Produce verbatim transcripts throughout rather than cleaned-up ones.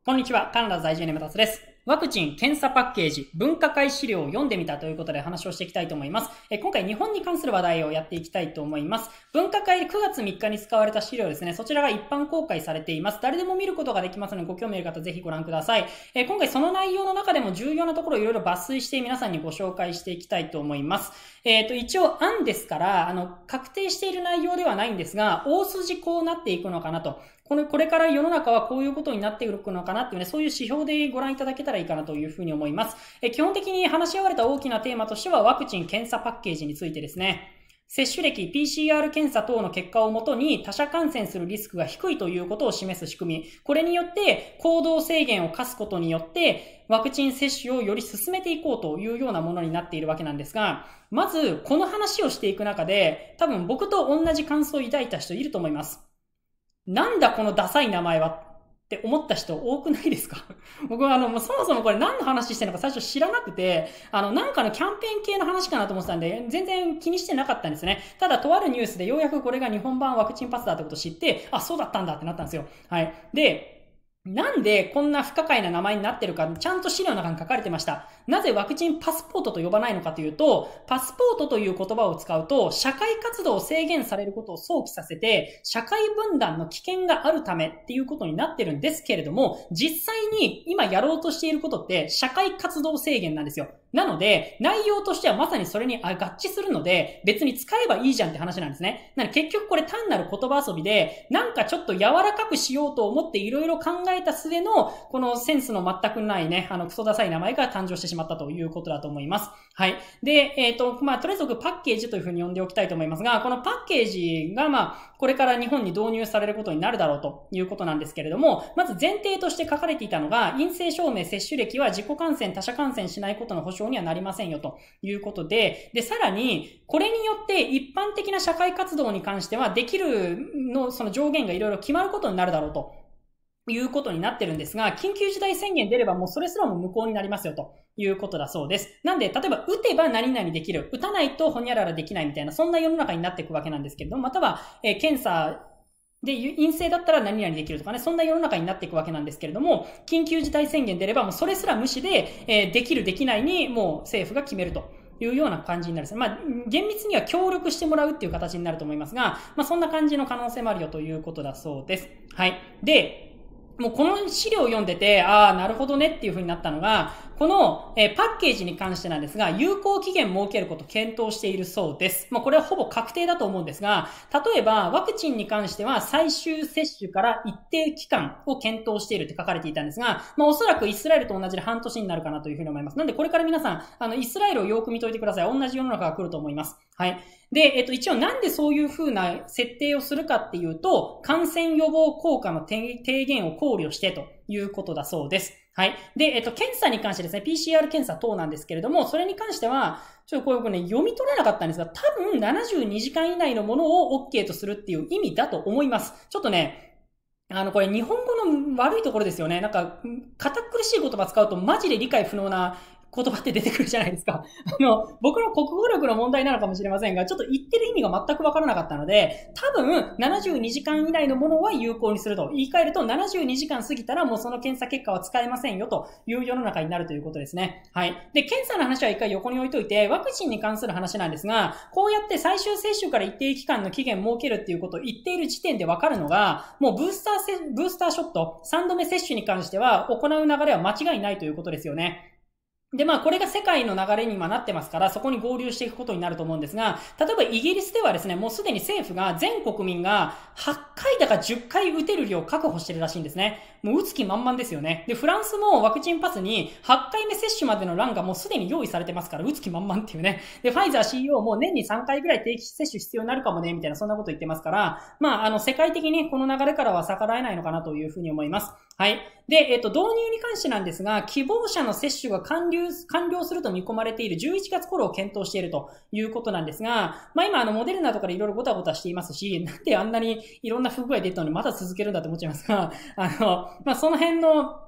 こんにちは、カナダ在住の山達です。ワクチン・検査パッケージ、分科会資料を読んでみたということで話をしていきたいと思います。え今回日本に関する話題をやっていきたいと思います。分科会でくがつみっかに使われた資料ですね、そちらが一般公開されています。誰でも見ることができますので、ご興味ある方ぜひご覧ください。え今回その内容の中でも重要なところをいろいろ抜粋して皆さんにご紹介していきたいと思います。えっと、一応案ですから、あの、確定している内容ではないんですが、大筋こうなっていくのかなと。この、これから世の中はこういうことになっていくのかなっていうね、そういう指標でご覧いただけたらいいかなというふうに思います。え基本的に話し合われた大きなテーマとしては、ワクチン・検査パッケージについてですね。接種歴、ピーシーアール 検査等の結果をもとに他者感染するリスクが低いということを示す仕組み。これによって行動制限を課すことによってワクチン接種をより進めていこうというようなものになっているわけなんですが、まずこの話をしていく中で多分僕と同じ感想を抱いた人いると思います。なんだこのダサい名前はって思った人多くないですか？僕はあの、もうそもそもこれ何の話してるのか最初知らなくて、あの、なんかのキャンペーン系の話かなと思ってたんで、全然気にしてなかったんですね。ただ、とあるニュースでようやくこれが日本版ワクチンパスだってことを知って、あ、そうだったんだってなったんですよ。はい。で、なんでこんな不可解な名前になってるか、ちゃんと資料の中に書かれてました。なぜワクチンパスポートと呼ばないのかというと、パスポートという言葉を使うと、社会活動を制限されることを想起させて、社会分断の危険があるためっていうことになってるんですけれども、実際に今やろうとしていることって、社会活動制限なんですよ。なので、内容としてはまさにそれに合致するので、別に使えばいいじゃんって話なんですね。なので結局これ単なる言葉遊びで、なんかちょっと柔らかくしようと思っていろいろ考えた末の、このセンスの全くないね、あの、クソダサい名前が誕生してしまったということだと思います。はい。で、えっと、まあ、とりあえず僕パッケージというふうに呼んでおきたいと思いますが、このパッケージが、まあ、これから日本に導入されることになるだろうということなんですけれども、まず前提として書かれていたのが、陰性証明接種歴は自己感染、他者感染しないことの保証にはなりませんよということで、で、さらに、これによって一般的な社会活動に関しては、できるの、その上限がいろいろ決まることになるだろうと。いうことになってるんですが、緊急事態宣言出ればもうそれすらも無効になりますよということだそうです。なんで、例えば打てば何々できる、打たないとほにゃららできないみたいな、そんな世の中になっていくわけなんですけれども、または、えー、検査で陰性だったら何々できるとかね、そんな世の中になっていくわけなんですけれども、緊急事態宣言出ればもうそれすら無視で、えー、できるできないにもう政府が決めると。いうような感じになるんです。まあ、厳密には協力してもらうっていう形になると思いますが、まあ、そんな感じの可能性もあるよということだそうです。はい。で、もうこの資料を読んでて、ああ、なるほどねっていう風になったのが、この、えー、パッケージに関してなんですが、有効期限設けることを検討しているそうです。まあこれはほぼ確定だと思うんですが、例えばワクチンに関しては最終接種から一定期間を検討しているって書かれていたんですが、まあおそらくイスラエルと同じで半年になるかなという風に思います。なんでこれから皆さん、あの、イスラエルをよく見といてください。同じ世の中が来ると思います。はい。で、えっと、一応なんでそういう風な設定をするかっていうと、感染予防効果の低減を考慮してということだそうです。はい。で、えっと、検査に関してですね、ピーシーアール 検査等なんですけれども、それに関しては、ちょっとこういうこね、読み取れなかったんですが、多分ななじゅうにじかん以内のものを OK とするっていう意味だと思います。ちょっとね、あの、これ日本語の悪いところですよね。なんか、堅苦しい言葉使うとマジで理解不能な言葉って出てくるじゃないですか。あの、僕の国語力の問題なのかもしれませんが、ちょっと言ってる意味が全くわからなかったので、多分ななじゅうにじかん以内のものは有効にすると。言い換えるとななじゅうにじかん過ぎたらもうその検査結果は使えませんよという世の中になるということですね。はい。で、検査の話は一回横に置いといて、ワクチンに関する話なんですが、こうやって最終接種から一定期間の期限設けるっていうことを言っている時点でわかるのが、もうブースターせ、ブースターショット、さんどめ接種に関しては行う流れは間違いないということですよね。で、まあ、これが世界の流れに今なってますから、そこに合流していくことになると思うんですが、例えばイギリスではですね、もうすでに政府が全国民がはちかいだかじゅっかい打てる量を確保してるらしいんですね。もう打つ気満々ですよね。で、フランスもワクチンパスにはちかいめ接種までの欄がもうすでに用意されてますから、打つ気満々っていうね。で、ファイザー シーイーオー も年にさんかいぐらい定期接種必要になるかもね、みたいなそんなこと言ってますから、まあ、あの、世界的にこの流れからは逆らえないのかなというふうに思います。はい。で、えっと、導入に関してなんですが、希望者の接種が完了、完了すると見込まれているじゅういちがつ頃を検討しているということなんですが、まあ今、あの、モデルナとかでいろいろごたごたしていますし、なんであんなにいろんな不具合出たのにまだ続けるんだと思っちゃいますが、あの、まあその辺の、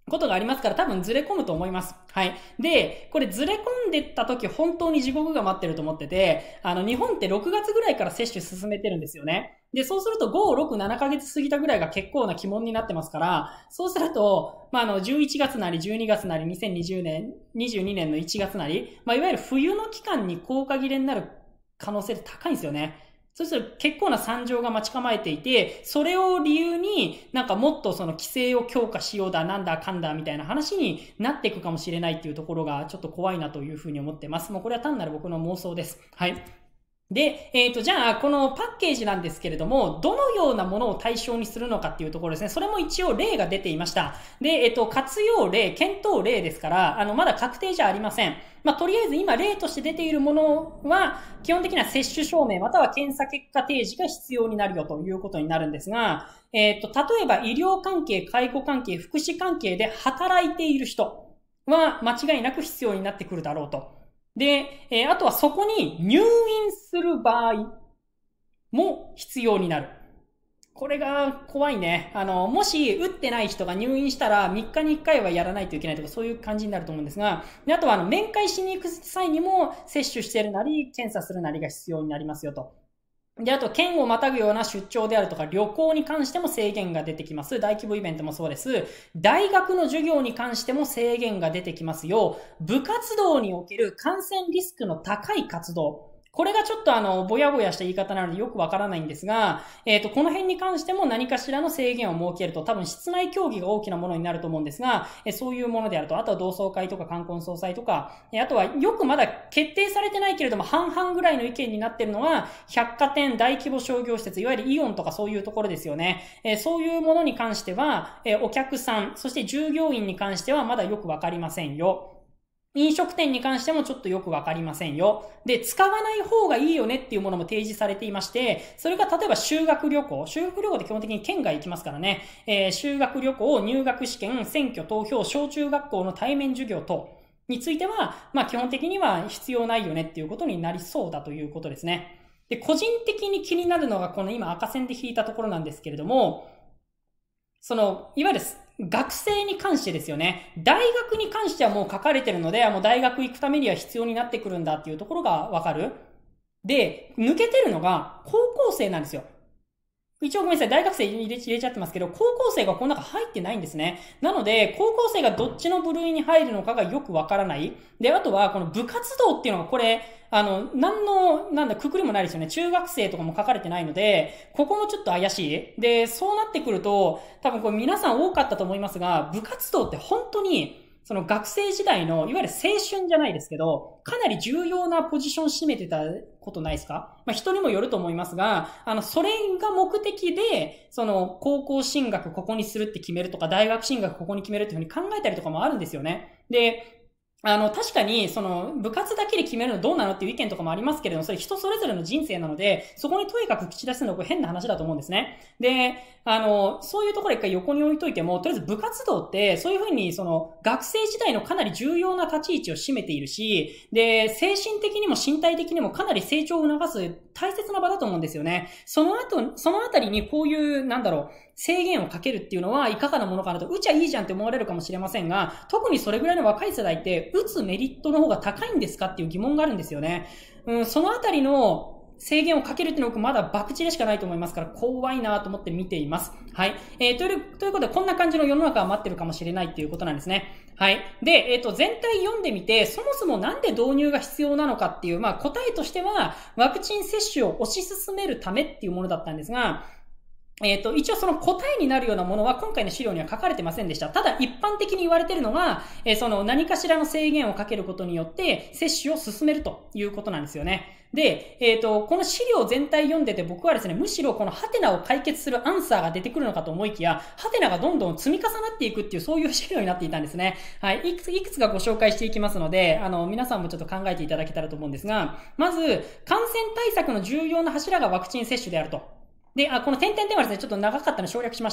ことがありますから多分ずれ込むと思います。はい。で、これずれ込んでった時本当に地獄が待ってると思ってて、あの日本ってろくがつぐらいから接種進めてるんですよね。で、そうするとご、ろく、ななかげつ過ぎたぐらいが結構な鬼門になってますから、そうすると、まあ、あの、じゅういちがつなりじゅうにがつなりにせんにじゅうねん、にじゅうにねんのいちがつなり、まあ、いわゆる冬の期間に効果切れになる可能性って高いんですよね。そうすると結構な惨状が待ち構えていて、それを理由になんかもっとその規制を強化しようだなんだかんだみたいな話になっていくかもしれないっていうところがちょっと怖いなというふうに思ってます。もうこれは単なる僕の妄想です。はい。で、えっと、じゃあ、このパッケージなんですけれども、どのようなものを対象にするのかっていうところですね。それも一応例が出ていました。で、えっと、活用例、検討例ですから、あの、まだ確定じゃありません。まあ、とりあえず今例として出ているものは、基本的には接種証明または検査結果提示が必要になるよということになるんですが、えっと、例えば医療関係、介護関係、福祉関係で働いている人は間違いなく必要になってくるだろうと。で、えー、あとはそこに入院する場合も必要になる。これが怖いね。あの、もし打ってない人が入院したらみっかにいっかいはやらないといけないとかそういう感じになると思うんですが、であとはあの、面会しに行く際にも接種してるなり、検査するなりが必要になりますよと。で、あと、県をまたぐような出張であるとか、旅行に関しても制限が出てきます。大規模イベントもそうです。大学の授業に関しても制限が出てきますよ。部活動における感染リスクの高い活動。これがちょっとあの、ぼやぼやした言い方なのでよくわからないんですが、えっと、この辺に関しても何かしらの制限を設けると、多分室内競技が大きなものになると思うんですが、えそういうものであると、あとは同窓会とか冠婚葬祭とか、あとはよくまだ決定されてないけれども、半々ぐらいの意見になっているのは、百貨店、大規模商業施設、いわゆるイオンとかそういうところですよね。えそういうものに関しては、えお客さん、そして従業員に関してはまだよくわかりませんよ。飲食店に関してもちょっとよくわかりませんよ。で、使わない方がいいよねっていうものも提示されていまして、それが例えば修学旅行。修学旅行って基本的に県外行きますからね。えー、修学旅行、入学試験、選挙、投票、小中学校の対面授業等については、まあ基本的には必要ないよねっていうことになりそうだということですね。で、個人的に気になるのがこの今赤線で引いたところなんですけれども、その、いわゆる学生に関してですよね。大学に関してはもう書かれてるので、もう大学行くためには必要になってくるんだっていうところがわかる。で、抜けてるのが高校生なんですよ。一応ごめんなさい、大学生入れ、入れちゃってますけど、高校生がこの中入ってないんですね。なので、高校生がどっちの部類に入るのかがよくわからない。で、あとは、この部活動っていうのがこれ、あの、何の、なんだ、くくりもないですよね。中学生とかも書かれてないので、ここもちょっと怪しい。で、そうなってくると、多分これ皆さん多かったと思いますが、部活動って本当に、その学生時代の、いわゆる青春じゃないですけど、かなり重要なポジション占めてたことないですか？まあ人にもよると思いますが、あの、それが目的で、その、高校進学ここにするって決めるとか、大学進学ここに決めるっていうふうに考えたりとかもあるんですよね。で、あの、確かに、その、部活だけで決めるのどうなのっていう意見とかもありますけれども、それ人それぞれの人生なので、そこにとにかく口出すのはこれ変な話だと思うんですね。で、あの、そういうところ一回横に置いといても、とりあえず部活動って、そういうふうに、その、学生時代のかなり重要な立ち位置を占めているし、で、精神的にも身体的にもかなり成長を促す大切な場だと思うんですよね。その後、そのあたりにこういう、なんだろう、制限をかけるっていうのはいかがなものかなと、打ちゃいいじゃんって思われるかもしれませんが、特にそれぐらいの若い世代って、打つメリットの方が高いんですかっていう疑問があるんですよね。うん、そのあたりの制限をかけるっていうのは僕まだ博打でしかないと思いますから、怖いなと思って見ています。はい。えー、という、ということで、こんな感じの世の中が待ってるかもしれないっていうことなんですね。はい。で、えっと、全体読んでみて、そもそもなんで導入が必要なのかっていう、まあ答えとしては、ワクチン接種を推し進めるためっていうものだったんですが、えっと、一応その答えになるようなものは今回の資料には書かれてませんでした。ただ一般的に言われているのが、えー、その何かしらの制限をかけることによって接種を進めるということなんですよね。で、えっと、この資料全体読んでて僕はですね、むしろこのハテナを解決するアンサーが出てくるのかと思いきや、ハテナがどんどん積み重なっていくっていうそういう資料になっていたんですね。はい。いくつ、いくつかご紹介していきますので、あの、皆さんもちょっと考えていただけたらと思うんですが、まず、感染対策の重要な柱がワクチン接種であると。で、あ、この点々点はですね、ちょっと長かったので省略しました。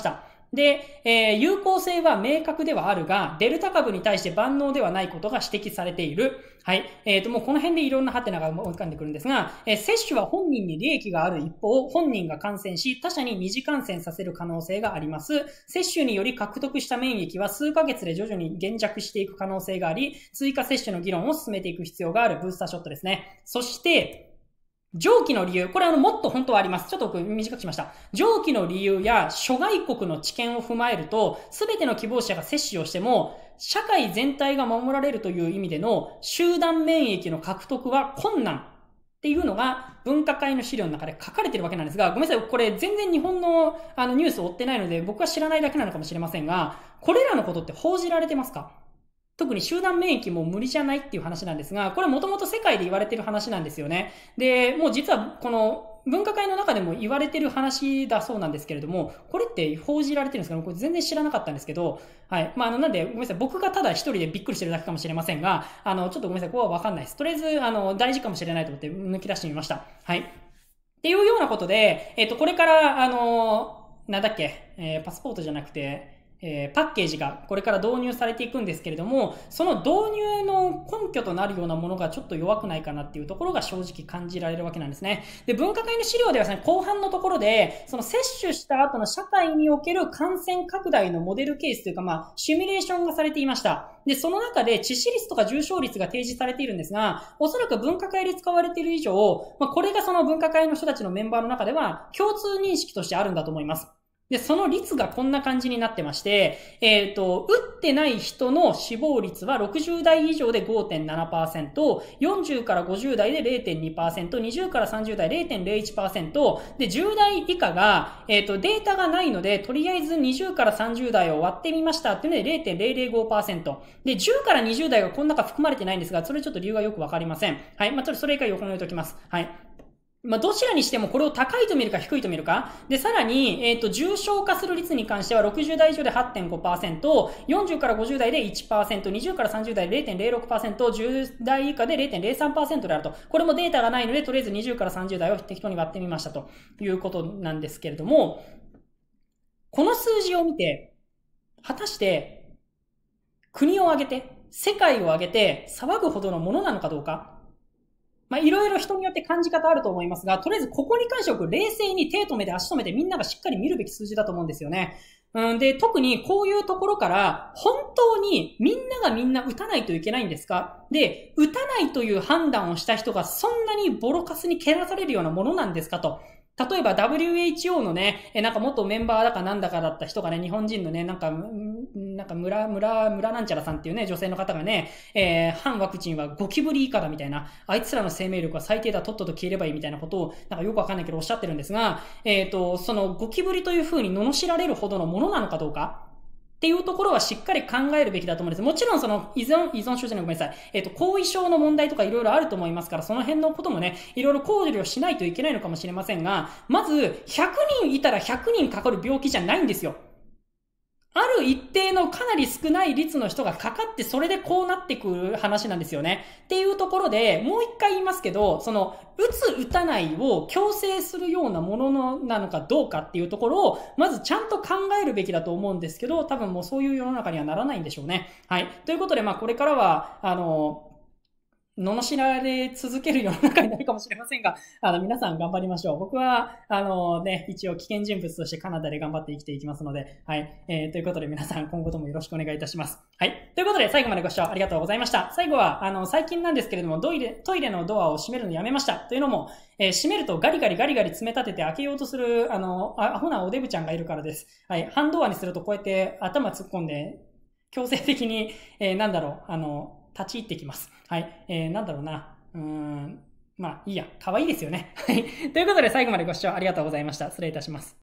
で、えー、有効性は明確ではあるが、デルタ株に対して万能ではないことが指摘されている。はい。えっと、もうこの辺でいろんなハテナが浮かんでくるんですが、えー、接種は本人に利益がある一方、本人が感染し、他者に二次感染させる可能性があります。接種により獲得した免疫は数ヶ月で徐々に減弱していく可能性があり、追加接種の議論を進めていく必要があるブースターショットですね。そして、上記の理由、これあの、もっと本当はあります。ちょっと短くしました。上記の理由や諸外国の知見を踏まえると、すべての希望者が接種をしても、社会全体が守られるという意味での集団免疫の獲得は困難っていうのが分科会の資料の中で書かれているわけなんですが、ごめんなさい、これ全然日本のあのニュースを追ってないので、僕は知らないだけなのかもしれませんが、これらのことって報じられてますか？特に集団免疫も無理じゃないっていう話なんですが、これもともと世界で言われてる話なんですよね。で、もう実はこの分科会の中でも言われてる話だそうなんですけれども、これって報じられてるんですかね？これ全然知らなかったんですけど、はい。まあ、あの、なんで、ごめんなさい。僕がただ一人でびっくりしてるだけかもしれませんが、あの、ちょっとごめんなさい。ここはわかんないです。とりあえず、あの、大事かもしれないと思って抜き出してみました。はい。っていうようなことで、えっと、これから、あの、なんだっけ、えー、パスポートじゃなくて、えー、パッケージがこれから導入されていくんですけれども、その導入の根拠となるようなものがちょっと弱くないかなっていうところが正直感じられるわけなんですね。で、分科会の資料ではですね、後半のところで、その接種した後の社会における感染拡大のモデルケースというか、まあ、シミュレーションがされていました。で、その中で致死率とか重症率が提示されているんですが、おそらく分科会で使われている以上、まあ、これがその分科会の人たちのメンバーの中では共通認識としてあるんだと思います。で、その率がこんな感じになってまして、えっと、打ってない人の死亡率はろくじゅう代以上で ごてんななパーセント、よんじゅうからごじゅう代で れいてんにパーセント、にじゅうからさんじゅう代 れいてんれいいちパーセント、で、じゅう代以下が、えっと、データがないので、とりあえずにじゅうからさんじゅう代を割ってみましたっていうので れいてんれいれいごパーセント。で、じゅうからにじゅう代がこの中含まれてないんですが、それちょっと理由がよくわかりません。はい。まあ、ちょっとそれ以下横に置いておきます。はい。まあ、どちらにしてもこれを高いと見るか低いと見るか。で、さらに、えっと、重症化する率に関してはろくじゅう代以上で はってんごパーセント、よんじゅうからごじゅう代で いちパーセント、にじゅうからさんじゅう代で れいてんれいろくパーセント、じゅう代以下で れいてんれいさんパーセント であると。これもデータがないので、とりあえずにじゅうからさんじゅう代を適当に割ってみましたということなんですけれども、この数字を見て、果たして、国を挙げて、世界を挙げて騒ぐほどのものなのかどうか。まあ、いろいろ人によって感じ方あると思いますが、とりあえずここに関しては冷静に手止めて足止めてみんながしっかり見るべき数字だと思うんですよね。うんで、特にこういうところから、本当にみんながみんな打たないといけないんですか？で、打たないという判断をした人がそんなにボロカスに蹴らされるようなものなんですかと。例えば ダブリューエイチオー のね、え、なんか元メンバーだかなんだかだった人がね、日本人のね、なんか、なんか村、村、村なんちゃらさんっていうね、女性の方がね、えー、反ワクチンはゴキブリ以下だみたいな、あいつらの生命力は最低だ、とっとと消えればいいみたいなことを、なんかよくわかんないけどおっしゃってるんですが、えっと、そのゴキブリという風に罵られるほどのものなのかどうかっていうところはしっかり考えるべきだと思うんです。もちろんその依存、依存症じゃないごめんなさい。えっと、後遺症の問題とかいろいろあると思いますから、その辺のこともね、いろいろ考慮しないといけないのかもしれませんが、まず、ひゃくにんいたらひゃくにんかかる病気じゃないんですよ。ある一定のかなり少ない率の人がかかってそれでこうなってくる話なんですよね。っていうところで、もう一回言いますけど、その、打つ打たないを強制するようなもののなのかどうかっていうところを、まずちゃんと考えるべきだと思うんですけど、多分もうそういう世の中にはならないんでしょうね。はい。ということで、まあこれからは、あの、罵られ続ける世の中になるかもしれませんが、あの、皆さん頑張りましょう。僕は、あのね、一応危険人物としてカナダで頑張って生きていきますので、はい。えー、ということで皆さん今後ともよろしくお願いいたします。はい。ということで最後までご視聴ありがとうございました。最後は、あの、最近なんですけれども、トイレ、トイレのドアを閉めるのやめました。というのも、えー、閉めるとガリガリガリガリ詰め立てて開けようとする、あの、アホなおデブちゃんがいるからです。はい。半ドアにするとこうやって頭突っ込んで、強制的に、えー、なんだろう、あの、立ち入ってきます。はい。えー、なんだろうな。うーん。まあ、いいや。可愛いですよね。はい。ということで、最後までご視聴ありがとうございました。失礼いたします。